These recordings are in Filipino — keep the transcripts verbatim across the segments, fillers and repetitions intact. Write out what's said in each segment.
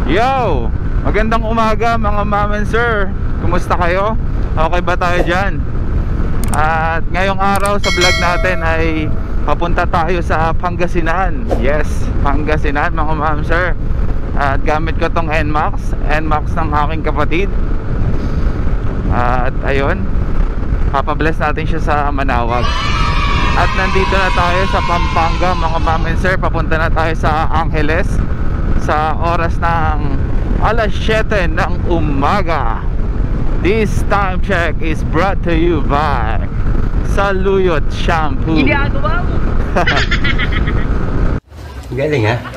Yo! Magandang umaga mga ma'am and sir. Kumusta kayo? Okay ba tayo dyan? At ngayong araw sa vlog natin ay papunta tayo sa Pangasinan. Yes, Pangasinan mga ma'am sir. At gamit ko tong N MAX N MAX ng aking kapatid. At ayun, papabless natin siya sa Manaoag. At nandito na tayo sa Pampanga mga ma'am and sir. Papunta na tayo sa Angeles sa oras ng alas siyete ng umaga. This time check is brought to you by Saluyot Shampoo. Ginagawa mo. Galing ha?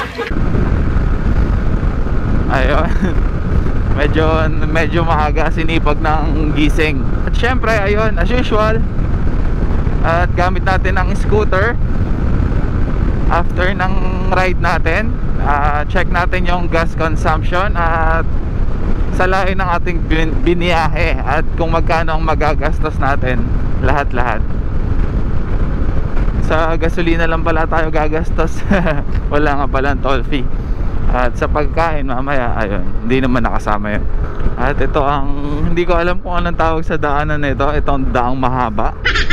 Ayun. Medyo medyo maaga, sinipag ng gising. At syempre ayun, as usual, at gamit natin ang scooter. After ng ride natin, uh, check natin yung gas consumption at salain ng ating bin biniyahe at kung magkano ang magagastos natin, lahat-lahat. Sa gasolina lang pala tayo gagastos. Wala nga pala ang toll fee. At sa pagkain mamaya, ayun, hindi naman nakasama yun. At ito ang, hindi ko alam kung anong tawag sa daanan na ito. Itong daang mahaba.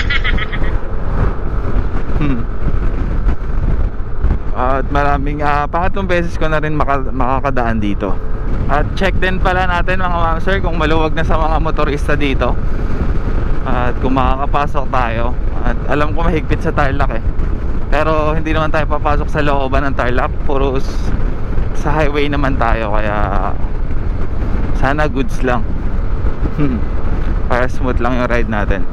Hmm. At maraming, uh, pangatlong beses ko na rin maka, makakadaan dito. At check din pala natin mga ma'am sir kung maluwag na sa mga motorista dito. At kung makakapasok tayo. At alam ko mahigpit sa Tarlac eh. Pero hindi naman tayo papasok sa looban ng Tarlac. Puro sa highway naman tayo. Kaya sana goods lang. Para smooth lang yung ride natin.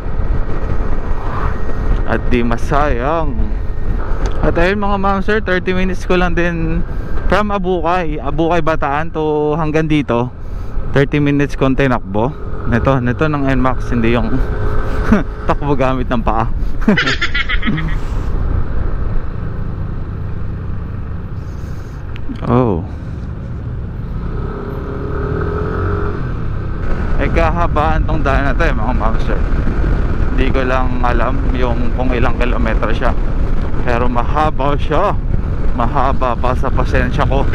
At di masayang. At ayun mga ma'am sir, thirty minutes ko lang din from Abukay, Abukay Bataan to hanggang dito. Thirty minutes kong tinakbo. Neto, neto ng N MAX, hindi yung takbo gamit ng paa. Oh. Eh kahabaan tong daan na to eh mga ma'am sir. Hindi ko lang alam yung kung ilang kilometro siya. Pero mahaba siya. Mahaba pa sa pasensya ko.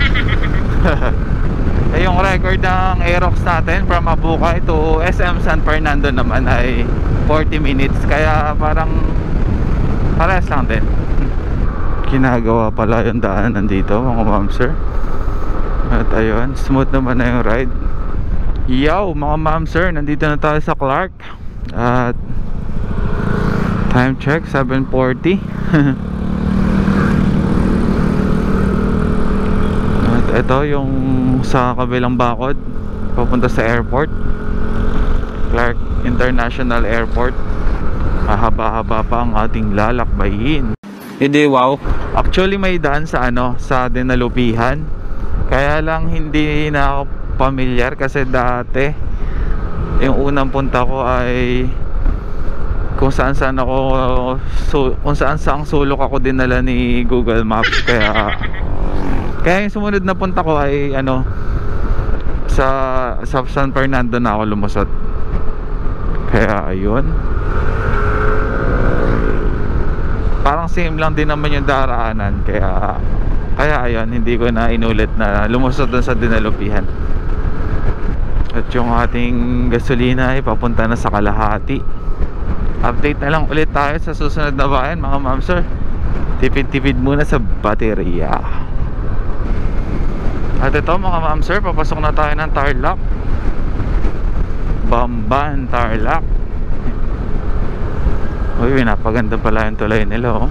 Eh yung record ng Aerox natin from Abukay to S M San Fernando naman ay forty minutes. Kaya parang parehas lang din. Ginagawa pala yung daan nandito mga ma'am sir. At ayun, smooth naman na yung ride. Yo mga ma'am sir, nandito na tayo sa Clark. At time check seven forty. At ito yung sa kabilang bakod papunta sa airport, Clark International Airport. Mahaba-haba pa ang ating lalakbayin. Hindi, wow. Actually may daan sa ano, sa Dinalupihan. Kaya lang hindi na ako familiar kasi dati yung unang punta ko ay kung saan saan ako so, kung saan saang sulok ako dinala ni Google Maps. Kaya kaya yung sumunod na punta ko ay ano, sa, sa San Fernando na ako lumusot. Kaya ayun, parang same lang din naman yung daraanan. Kaya kaya ayun, hindi ko na inulit na lumusot dun sa Dinalupihan. At yung ating gasolina ay papunta na sa kalahati. Update na lang ulit tayo sa susunod na bayan mga ma'am sir. Tipid-tipid muna sa baterya. At ito mga ma'am sir, papasok na tayo ng Tarlac. Bamban, Tarlac. Uy, napaganda pala yung tulay nila oh.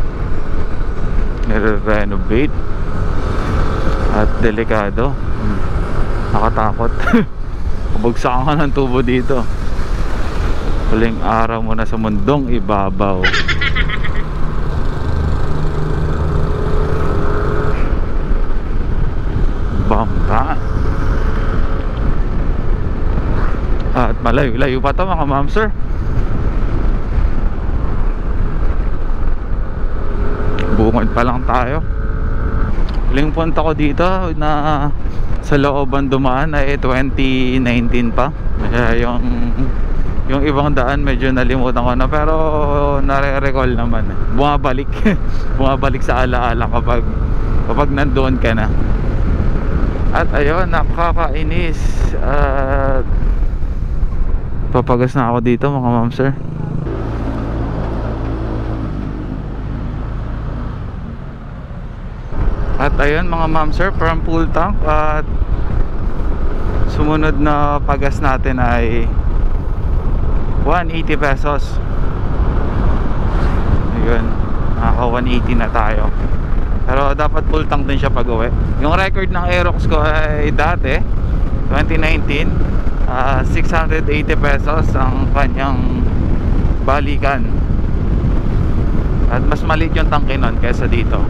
Nire-renovate. At delikado. Nakatakot. Kabagsakan ka ng tubo dito. Huling araw mo na sa mundong ibabaw. Bamba. At malayo-layo pa to mga ma'am sir. Bungod pa lang tayo. Huling punta ko dito na sa looban dumaan ay twenty nineteen pa. Kaya yung yung ibang daan medyo nalimutan ko na, pero nare-recall naman. Bumabalik. Bumabalik sa alaala kapag kapag nandoon ka na. At ayun, nakakainis. At papagas na ako dito mga ma'am sir. At ayun mga ma'am sir, from full tank. At sumunod na pagas natin ay one eighty pesos. Ayun, naka one eighty na tayo. Pero dapat full tank din siya pag uwi. Yung record ng Aerox ko ay dati twenty nineteen, uh, six hundred eighty pesos ang kanyang balikan. At mas maliit yung tangke nun kaysa dito.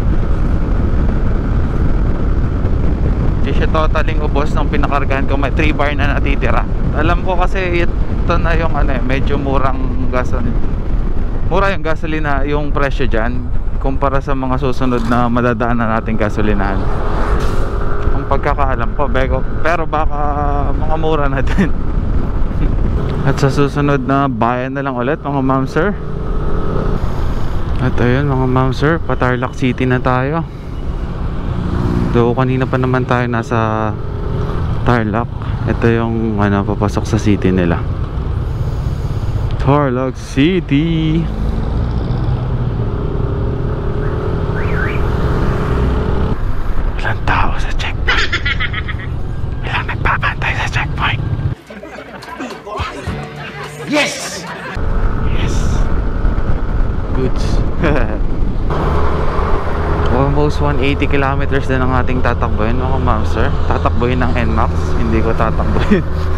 Hindi siya totaling ubos ng pinakargahan ko. May three bar na natitira. Alam ko kasi ito na yung ano, medyo murang gasolina. Mura yung gasolina, yung presyo dyan kumpara sa mga susunod na madadaan na nating gasolinahan. Ang pagkakaalam ko, bego, pero baka mga mura na din. At sa susunod na bayan na lang ulit mga ma'am sir. At ayun mga ma'am sir, pa Tarlac City na tayo. Do kanina pa naman tayo nasa Tarlac. Ito yung ano, papasok sa city nila. Tarlac City. Ilang tao sa checkpoint? Ilang nagpapantay sa checkpoint? Yes! Yes! Goods. Almost one eighty kilometers din ang ating tatakbohin mga ma'am sir. Tatakbohin ng N MAX, hindi ko tatakbohin.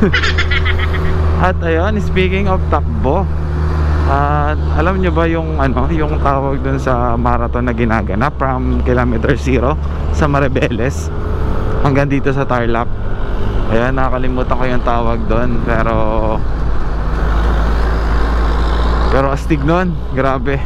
At ayun, speaking of takbo, uh, alam nyo ba yung ano, yung tawag dun sa marathon na ginaganap from kilometer zero sa Maribeles hanggang dito sa Tarlac? Ayan, nakakalimutan ko yung tawag dun, pero pero astig nun, grabe.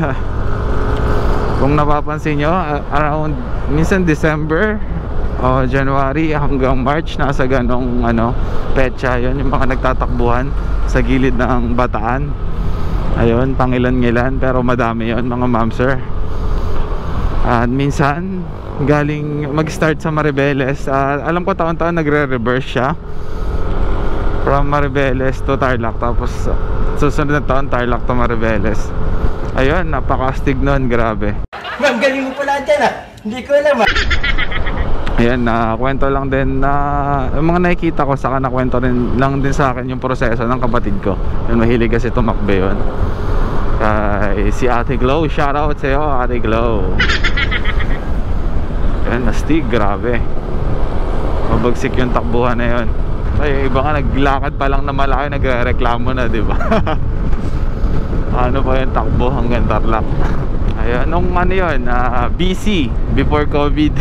Kung napapansin nyo, around minsan December o January hanggang March, nasa ganong ano, petsa yun, yung mga nagtatakbuhan sa gilid ng bataan. Ayun, pangilan-ngilan, pero madami yun mga ma'am sir. At minsan galing mag-start sa Maribeles, uh, alam ko taon-taon nagre-reverse siya from Maribeles to Tarlac, tapos uh, susunod na taon Tarlac to Maribeles. Ayun, napaka-astig nun, grabe. Ma'am, galing mo pala dyan ah. Hindi ko alam ah. Ayan, na uh, kwento lang din na uh, yung mga nakikita ko, saka nakwento rin lang din sa akin yung proseso ng kapatid ko. Yun, mahilig kasi tumakbe yun. Kay si Ate Glow, shoutout sa'yo Ate Glow. Ayan, astig, grabe. Mabagsik yung takbuhan na yun. Ay, iba nga naglakad pa lang na malaki, nagre-reklamo na, di ba? Ano pa yung takbo hanggang Tarlac. Ayun, nung ano yun, uh, B C, before COVID.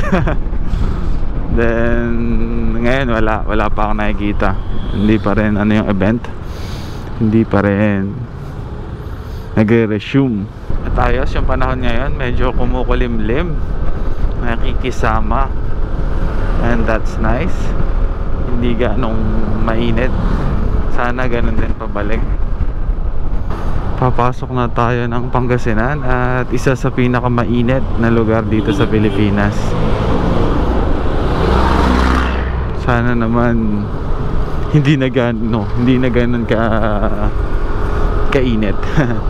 Then ngayon wala, wala pa akong nakikita. Hindi pa rin ano yung event, hindi pa rin nagre-resume. At ayos yung panahon ngayon, medyo kumukulimlim, nakikisama, and that's nice. Hindi ganong mainit. Sana ganun din pabalik. Papasok na tayo ng Pangasinan, at isa sa pinakamainit na lugar dito sa Pilipinas. Sana naman hindi na gano, hindi na ganun ka kainit.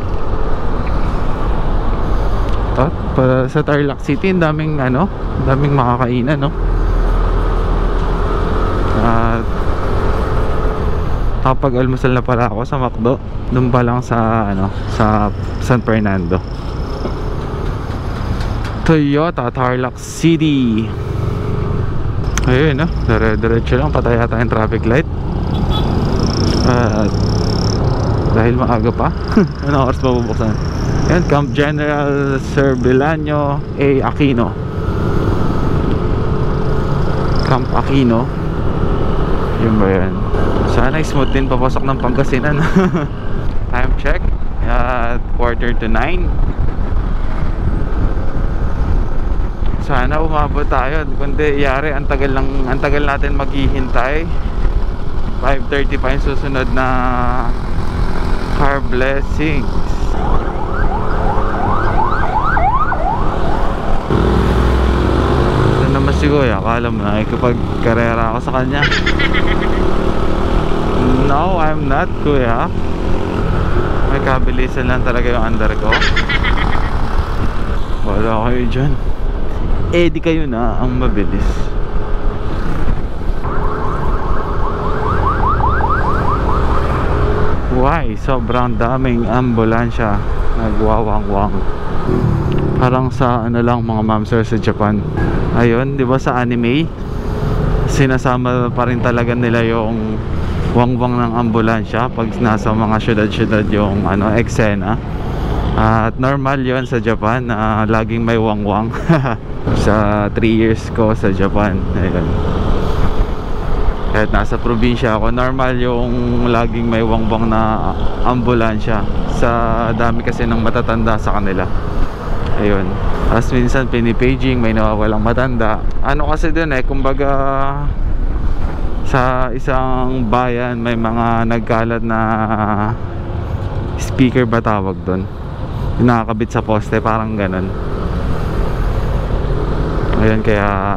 At para sa Tarlac City, daming ano, daming makakainan, no? At kapag-almusal na pala ako sa McDo, doon pa lang sa ano, sa San Fernando. Toyota Tarlac City. Ayun, no? Dire-diretso lang, patay yata yung traffic light. Uh, dahil maaga pa. Ano oras mabubuksan? Yan, Camp General Servilano A. Aquino. Camp Aquino. Yun ba yan? Sana smooth din papasok ng Pangasinan. Time check at quarter to nine. Sana umabot tayo, kundi yari ang tagal lang, ang tagal natin maghihintay. Five thirty pa yung susunod na car blessings. Ito naman si kuya, akala mo nakikipag-karera ako sa kanya. No, I'm not, kuya. May kabilisan lang talaga yung under ko. Wala kayo dyan. Eh di kayo na ang mabilis. Why? Sobrang daming ambulansya nagwawang-wang. Parang sa ano lang mga ma'am sir sa Japan. Ayun, di ba sa anime sinasama pa rin talaga nila yung wang-wang ng ambulansya pag nasa mga syudad-syudad yung ano eksena. At normal yon sa Japan na uh, laging may wang-wang. Sa three years ko sa Japan, ayun, kahit nasa probinsya ako, normal yung laging may wang-wang na ambulansya. Sa dami kasi ng matatanda sa kanila. Ayun, as minsan pinipaging, may nawawalang matanda. Ano kasi dun eh, kumbaga sa isang bayan may mga nagkalat na speaker ba tawag dun, nakakabit sa poste, parang ganun. Ayun, kaya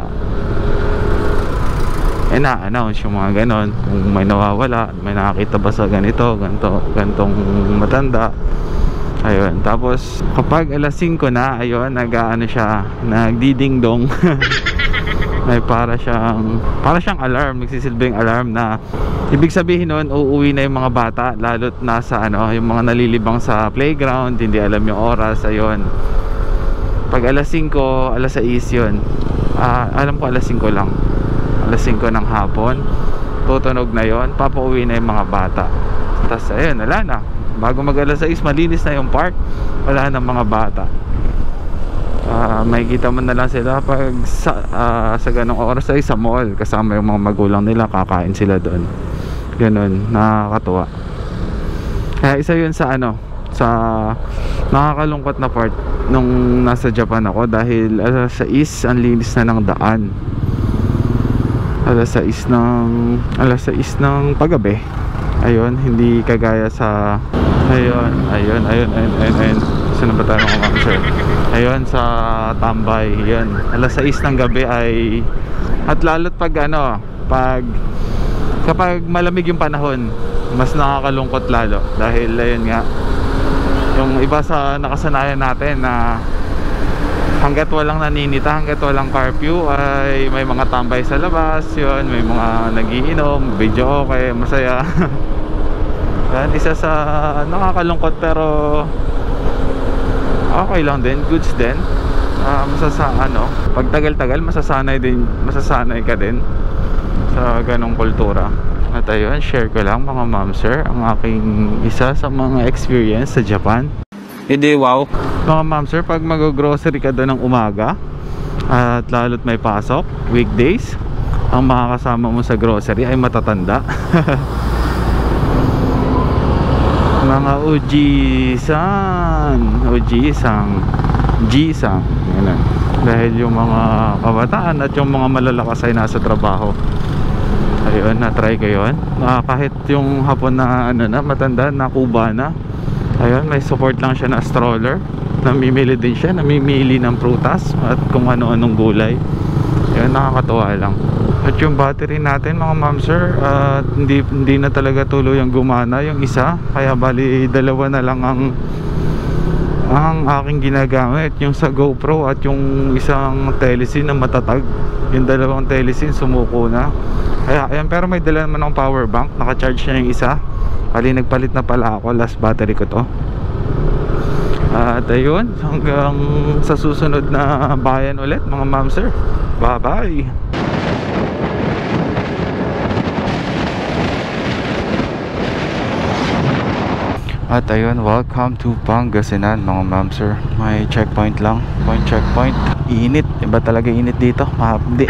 eh na-announce yung mga ganon. Kung may nawawala, may nakakita ba sa ganito, ganito, gantong matanda. Ayun, tapos kapag alas singko na, ayun, nag-ano siya, nagdidingdong. May para siyang para siyang alarm, nagsisilbing alarm na ibig sabihin nun, uuwi na yung mga bata, lalo't nasa ano, yung mga nalilibang sa playground, hindi alam yung oras. Ayun, pag alas singko, alas sais yun. uh, alam ko alas singko lang, alas singko ng hapon, tutunog na yon, papauwi na yung mga bata. Tapos ayun, wala na, bago mag alas sais, malinis na yung park, wala na mga bata. Uh, may kita mo na lang sila pag sa, uh, sa ganong oras ay sa mall, kasama yung mga magulang nila, kakain sila doon. Ganun, nakakatuwa. Kaya isa yun sa ano, sa nakakalungkot na part nung nasa Japan ako, dahil alas sais ang linis na ng daan. Alas sais ng alas sais ng paggabi. Ayun, hindi kagaya sa ayun, ayun, ayun, ayun, ayun, ayun. Saan ba tayo mga sir? Ayun, sa Tambay, yun, alas sais ng gabi ay, at lalo't pag ano, pag kapag malamig yung panahon, mas nakakalungkot lalo. Dahil ayun nga, yung iba sa nakasanayan natin na hanggat walang naninita, hanggat walang curfew, ay may mga tambay sa labas, yun, may mga nagiinom, video okay, masaya. Yan, isa sa nakakalungkot pero okay lang din, goods din. uh, masasa ano, pag tagal-tagal masasanay din, masasanay ka din sa ganong kultura. At ayun, share ko lang mga ma'am sir ang aking isa sa mga experience sa Japan. Hindi, wow mga ma'am sir, pag mag-grocery ka doon ng umaga at lalo't may pasok, weekdays, ang makakasama mo sa grocery ay matatanda. Mga ujisan, ujisang, jisang, ganun. Dahil yung mga kabataan at yung mga malalakas ay nasa trabaho. Ayun, na-try ko yun. Uh, kahit yung hapon na ano na, matanda, na Cubana. Ayun, may support lang siya na stroller. Namimili din siya, namimili ng prutas at kung ano-anong gulay. Ayun, nakakatuwa lang. At yung battery natin mga ma'am sir, uh, hindi, hindi na talaga tuloy ang gumana yung isa. Kaya bali dalawa na lang ang ang aking ginagamit, yung sa GoPro at yung isang telesin na matatag. Yung dalawang telesin sumuko na. Kaya ayan, pero may dala naman akong power bank, naka-charge na yung isa. Bali nagpalit na pala ako, last battery ko to. At ayun, hanggang sa susunod na bayan ulit mga ma'am sir. Bye bye. At ayun, welcome to Pangasinan mga ma'am sir. May checkpoint lang, point checkpoint. Init, iba talaga init dito, mahapdi.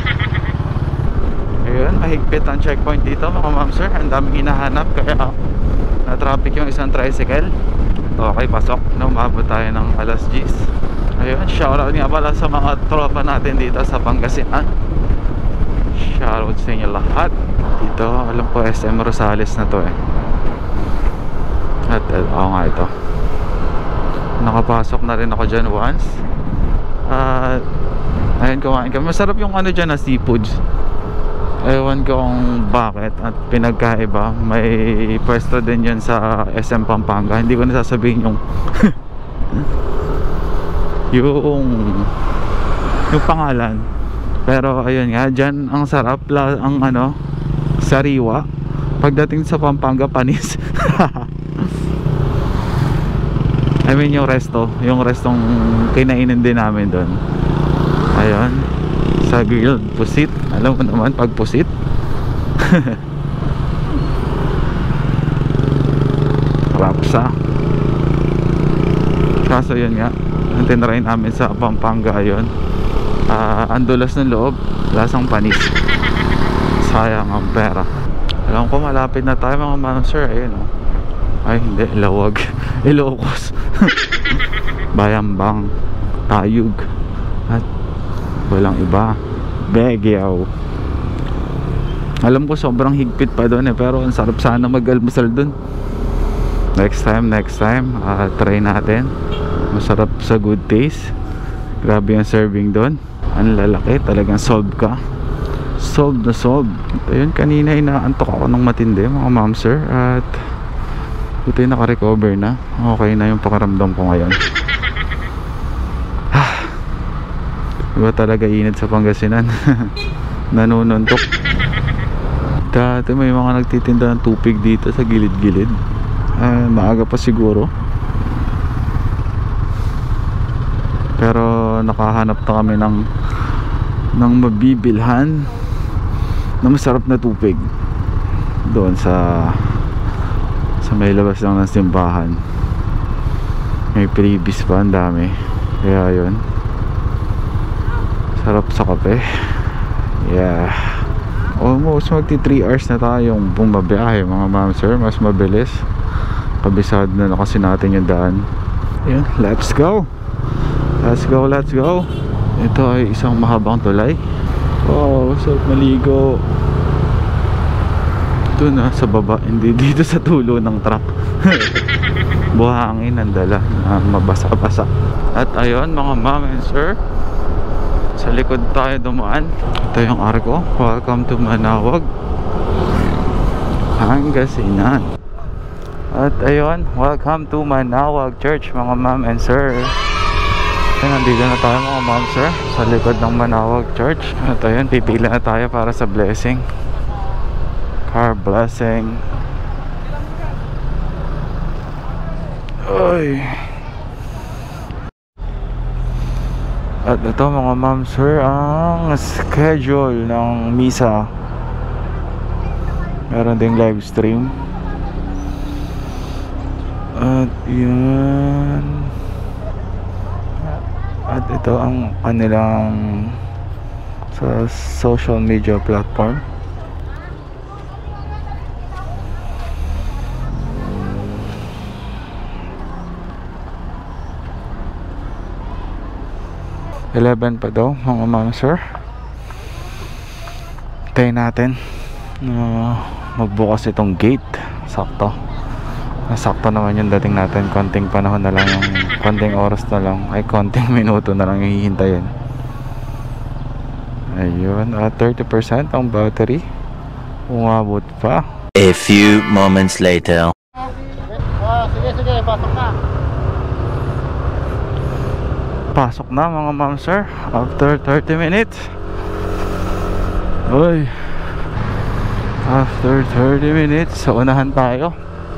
Ayun, mahigpit ang checkpoint dito mga ma'am sir. Ang daming hinahanap kaya na traffic yung isang tricycle. Okay, pasok na, umabot tayo ng alas diyes. Ayun, shoutout nga pala sa mga tropa natin dito sa Pangasinan. Shoutout sa inyo lahat. Dito, alam ko S M Rosales na to eh. At uh, oo nga, ito nakapasok na rin ako dyan once. At uh, Ayun, kumain kami. Masarap yung ano dyan na seafoods. Ewan ko kung bakit at pinagkaiba. May pwesto din yan sa S M Pampanga. Hindi ko nasasabihin yung yung yung pangalan. Pero ayun nga, dyan ang sarap la, ang ano, sariwa. Pagdating sa Pampanga, panis. I mean yung resto, yung restong kinainin din namin doon. Ayun, sa grilled pusit. Alam mo naman pag pusit. Rapsa. Kaso yun nga, ang tinry namin sa Pampanga yun, uh, ang dulas ng loob, lasang panis. Sayang ang pera. Alam ko malapit na tayo mga ma'am sir. Ayun oh. Ay hindi, Lawag. Ilocos. Bayambang, Tayug, at walang iba, Baguio. Alam ko sobrang higpit pa doon eh, pero ang sarap sana mag-almusal doon. Next time, next time uh, try natin. Masarap sa good taste. Grabe yung serving doon. Ang lalaki, talagang solve ka. Solve na solve. Ayun, kanina inaantok ako ng matindi mga ma'am sir. At buti naka-recover na. Okay na yung pakiramdam ko ngayon. Iba talaga init sa Pangasinan. Nanununtok. Dati may mga nagtitinda ng tupig dito sa gilid-gilid. uh, Maaga pa siguro. Pero nakahanap na kami ng ng mabibilhan na masarap na tupig doon sa sa may labas lang ng simbahan. May previous pa, ang dami. Kaya yun, sarap sa kape. Yeah, almost magti three hours na tayong bumabiyahe mga ma'am sir. Mas mabilis, kabisado na, na kasi natin yung daan. Yun, let's go. Let's go, let's go. Ito ay isang mahabang tulay. Oh, sarap maligo. Ito na sa baba, hindi dito sa tulo ng truck. Buhangin ang dala na mabasa-basa. At ayun mga ma'am and sir, sa likod tayo dumaan. Ito yung arko. Welcome to Manaoag, Pangasinan. At ayun, welcome to Manaoag Church mga ma'am and sir. At nandito na tayo mga ma'am sir sa likod ng Manaoag Church. At ayun, pipila na tayo para sa blessing. Car blessing. Oy. At ito mga ma'am sir, ang schedule ng misa. Meron ding live stream. At yun. At ito ang kanilang sa social media platform. eleven pa daw mga ma'am sir. Tayo natin uh, magbukas itong gate. Sakto. Sakto naman yung dating natin. Konting panahon na lang, yung konting oras na lang, ay konting minuto na lang yung hihintayin. Ayun, at uh, thirty percent ang battery. Umabot pa. A few moments later. Sige, sige, pasok na. Pasok na mga ma'am sir after thirty minutes. Uy, after thirty minutes, sa unahan tayo.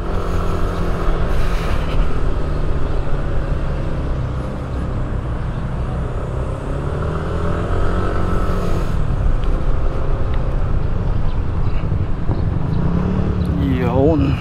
Yun.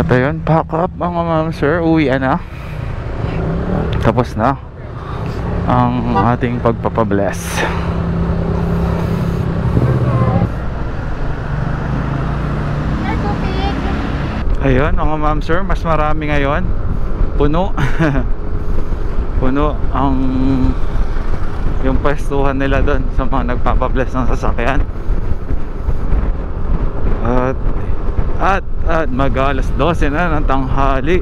At ayun, pack up mga ma'am sir, uwi na. Tapos na ang ating pagpapabless. Ayun mga ma'am sir, mas marami ngayon. Puno. Puno ang yung pwestuhan nila doon sa mga nagpapabless ng sasakyan. At At, at mag-alas dose na ng tanghali.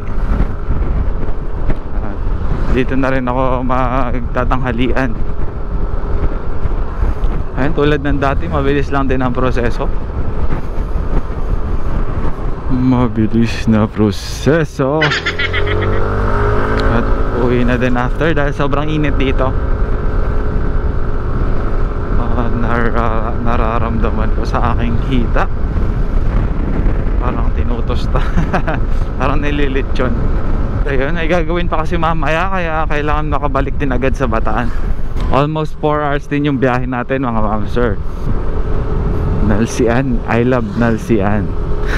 At dito na rin ako magtatanghalian. Ayun, tulad ng dati, mabilis lang din ang proseso. Mabilis na proseso. At uwi na din after dahil sobrang init dito. uh, nar uh, Nararamdaman ko sa aking hita parang tinutosta. Parang nililitsyon. Ayun, ay gagawin pa kasi mamaya, kaya kailangan makabalik din agad sa Bataan. Almost four hours din yung biyahe natin mga ma'am sir. Nalsian, I love Nalsian.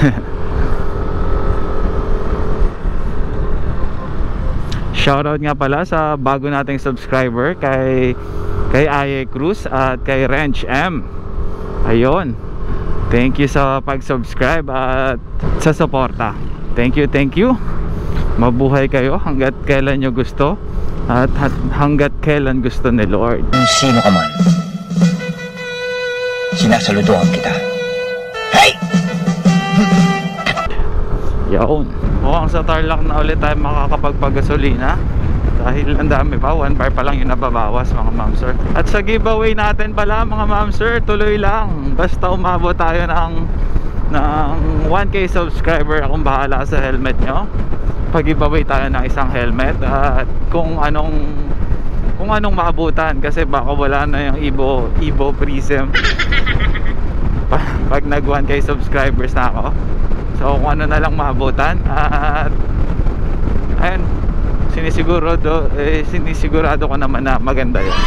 Shoutout nga pala sa bago nating subscriber, kay kay Aye Cruz at kay Ranch M. Ayun, thank you sa pag-subscribe at sa suporta. Thank you, thank you. Mabuhay kayo hanggat kailan nyo gusto at hanggat kailan gusto ni Lord. Kung sino ka man, sinasaludohan kita. Hey! Yaon. Mukhang sa Tarlac na ulit tayo makakapagpagasolina dahil ang dami pa, one bar pa lang yung nababawas mga ma'am sir. At sa giveaway natin pala mga ma'am sir, tuloy lang, basta umabot tayo ng ng one K subscriber, akong bahala sa helmet nyo. Pag-giveaway tayo ng isang helmet at kung anong kung anong maabutan, kasi baka wala na yung Evo, Evo Prism pag nag one K subscribers na ako. So kung ano na lang maabutan, at ayun, sinisigurado, eh, sinisigurado ko naman na maganda yun.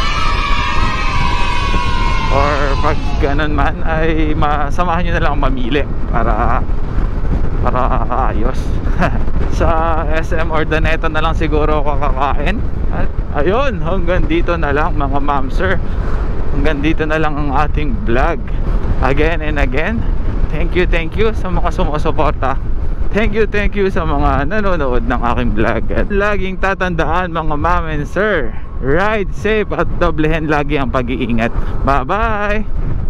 Or pag ganun man ay masamahan nyo na lang mamili para para ayos. Sa S M or Daneta na lang siguro ako kakain. At ayun, hanggang dito na lang mga ma'am sir. Hanggang dito na lang ang ating vlog. Again and again, thank you, thank you sa mga sumusuporta. Thank you, thank you sa mga nanonood ng aking vlog. At laging tatandaan mga ma'am and sir, ride safe at doblehin lagi ang pag-iingat. Bye bye!